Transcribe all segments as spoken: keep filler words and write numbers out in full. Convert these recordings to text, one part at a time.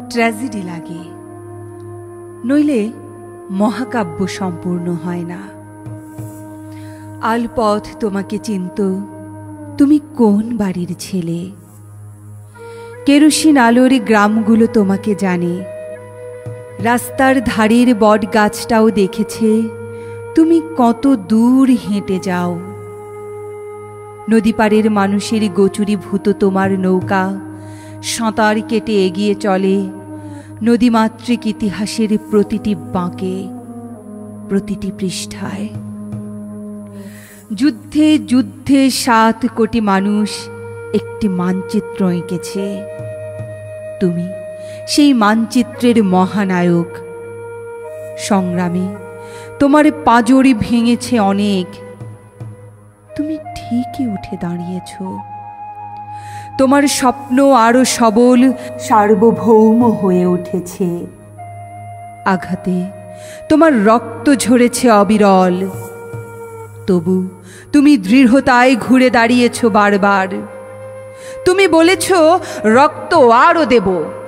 Tragedy লাগে, নইলে মহাকাব্য সম্পূর্ণ হয় না। আলপথ তোমাকে চিনত, তুমি কোন বাড়ির ছেলে। কেরোসিন আলোর গ্রামগুলো তোমাকে জানে, রাস্তার ধারের বট গাছটাও দেখেছে তুমি কত দূর হেঁটে যাও। নদী পাড়ের মানুষের গোচুরীভূত তোমার নৌকা সাঁতার কেটে এগিয়ে চলে নদীমাতৃক ইতিহাসের প্রতিটি বাঁকে, প্রতিটি পৃষ্ঠায়। যুদ্ধে যুদ্ধে সাত কোটি মানুষ একটি মানচিত্র এঁকেছে, তুমি সেই মানচিত্রের মহানায়ক। সংগ্রামে তোমার পাঁজরি ভেঙেছে অনেক, তুমি ঠিকই উঠে দাঁড়িয়েছ। তোমার স্বপ্ন আরো সবল, সার্বভৌম হয়ে উঠেছে। আঘাতে তোমার রক্ত ঝরেছে অবিরল, তবু তুমি দৃঢ়তায় ঘুরে দাঁড়িয়েছ বারবার। তুমি বলেছ রক্ত আরো দেব।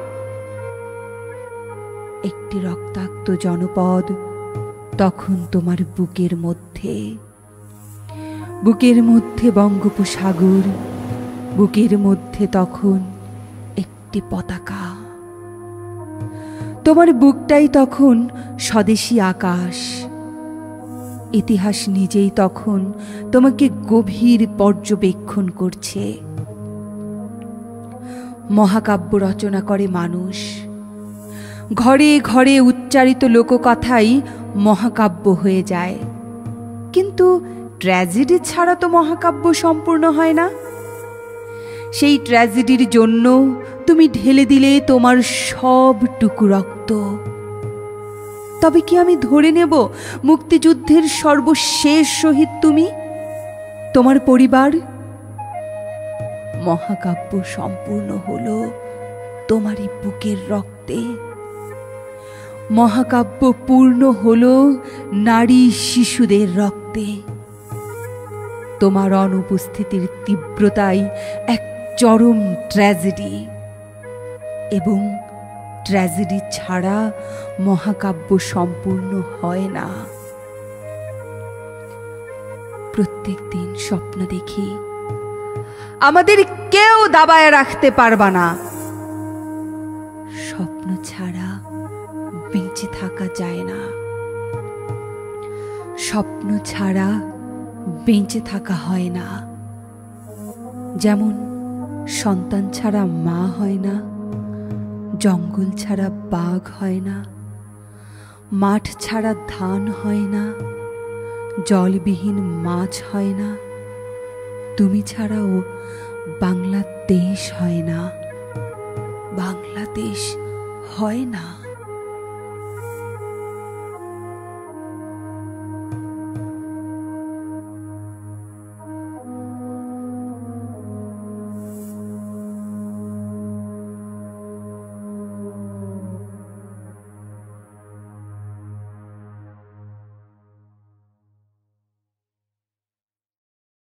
একটি রক্তাক্ত জনপদ তখন তোমার বুকের মধ্যে, বুকের মধ্যে বঙ্গোপসাগর, বুকের মধ্যে তখন একটি পতাকা। তোমার বুকটাই তখন স্বদেশী আকাশ। ইতিহাস নিজেই তখন তোমাকে গভীর পর্যবেক্ষণ করছে। মহাকাব্য রচনা করে মানুষ, ঘরে ঘরে উচ্চারিত লোককথাই মহাকাব্য হয়ে যায়। কিন্তু ট্র্যাজেডি ছাড়া তো মহাকাব্য সম্পূর্ণ হয় না। সেই ট্র্যাজেডির জন্য তুমি ঢেলে দিলে তোমার সবটুকু রক্ত। তবে কি আমি ধরে নেব মুক্তিযুদ্ধের সর্বশেষ শহীদ তুমি, তোমার পরিবার? মহাকাব্য সম্পূর্ণ হলো তোমারই বুকের রক্তে। মহাকাব্য পূর্ণ হলো নারী শিশুদের রক্তে। তোমার অনুপস্থিতির তীব্রতাই এক চরম ট্র্যাজেডি, এবং ট্র্যাজেডি ছাড়া মহাকাব্য সম্পূর্ণ হয় না। প্রত্যেক দিন স্বপ্ন দেখি আমাদের কেউ দাবায় রাখতে পারবা না। স্বপ্ন ছাড়া বেঁচে থাকা যায় না, স্বপ্ন ছাড়া বেঁচে থাকা হয় না। যেমন সন্তান ছাড়া মা হয় না, জঙ্গল ছাড়া বাঘ হয় না, মাঠ ছাড়া ধান হয় না, জলবিহীন মাছ হয় না, তুমি ছাড়াও বাংলাদেশ হয় না, বাংলাদেশ হয় না।